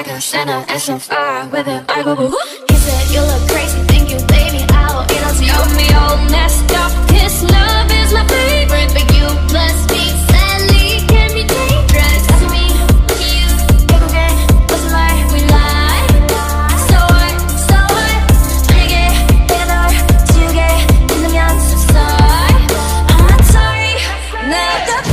like a Santa and so far with it. I go woo. He said you look crazy, think you lay me out. You know, so you got me all messed up. His love is my favorite, but you plus me sadly can be dangerous. To me, you get okay, what's a lie? We lie. So what? So what? 내게 내가 지우개 있는 면 sorry. I'm not sorry. 내가